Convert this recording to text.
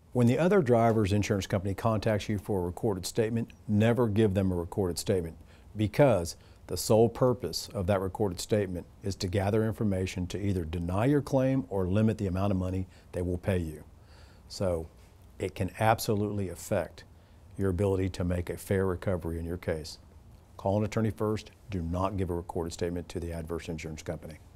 When the other driver's insurance company contacts you for a recorded statement, never give them a recorded statement, because the sole purpose of that recorded statement is to gather information to either deny your claim or limit the amount of money they will pay you. So it can absolutely affect your ability to make a fair recovery in your case. Call an attorney first. Do not give a recorded statement to the adverse insurance company.